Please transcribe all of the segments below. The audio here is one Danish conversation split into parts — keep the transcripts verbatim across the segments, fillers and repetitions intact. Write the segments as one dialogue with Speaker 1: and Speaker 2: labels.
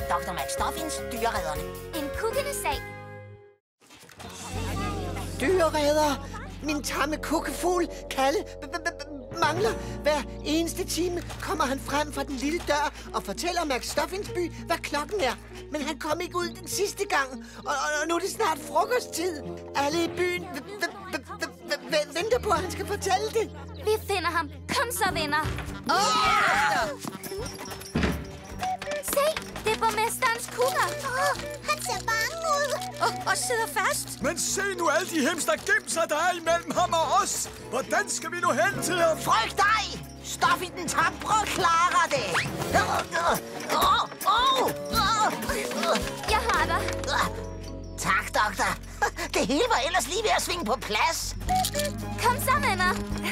Speaker 1: doktor McStuffins Dyreredderne.
Speaker 2: En kukkende sag.
Speaker 3: Dyreredder! Min tamme kukkefugl, Kalle, mangler. Hver eneste time kommer han frem fra den lille dør og fortæller McStuffins by, hvad klokken er. Men han kom ikke ud den sidste gang, og, og nu er det snart frokosttid. Alle i byen venter på, at han skal fortælle det.
Speaker 2: Vi finder ham. Kom så, venner.
Speaker 3: Yeah!
Speaker 2: Se, det er borgmesterens kukker.
Speaker 4: Åh, han ser bange ud.
Speaker 5: Og, og sidder fast.
Speaker 6: Men se nu alle de hemster gemser, der er imellem ham og os. Hvordan skal vi nu hen til ham?
Speaker 1: Frygt dig! Stuffy den tapre klarer det. Oh, oh, oh.
Speaker 2: Jeg har dig.
Speaker 1: Tak, doktor. Det hele var ellers lige ved at svinge på plads.
Speaker 2: Kom så, venner.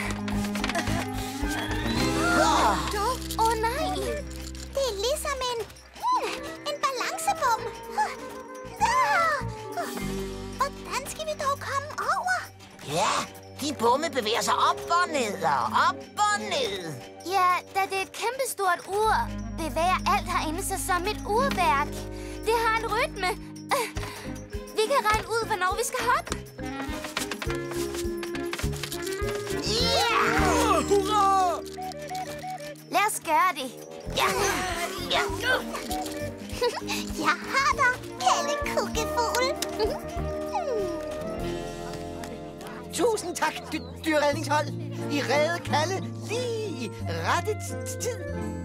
Speaker 2: Åh, oh, oh, nej.
Speaker 4: Det er ligesom en... en balancebom. Hvordan skal vi dog komme over?
Speaker 1: Ja, de bomme bevæger sig op og ned og op og ned.
Speaker 2: Ja, da det er et kæmpestort ur, bevæger alt herinde sig som et urværk. Det har en rytme. Vi kan regne ud, hvornår vi skal hoppe.
Speaker 1: Yeah!
Speaker 6: Oh, hurra!
Speaker 2: Lad os gøre det.
Speaker 1: Ja, ja.
Speaker 4: Jeg har dig, Kalle Kukkefugl.
Speaker 3: Tusind tak, dy- dyrredningshold. I redde Kalle lige i rette tid.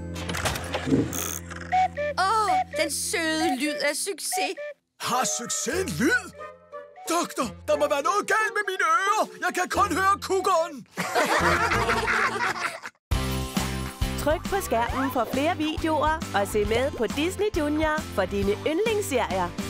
Speaker 5: Åh, oh, den søde lyd af succes.
Speaker 6: Har succesen lyd? Doktor, der må være noget galt med mine ører. Jeg kan kun høre kukkeren.
Speaker 7: Tryk på skærmen for flere videoer og se med på Disney Junior for dine yndlingsserier.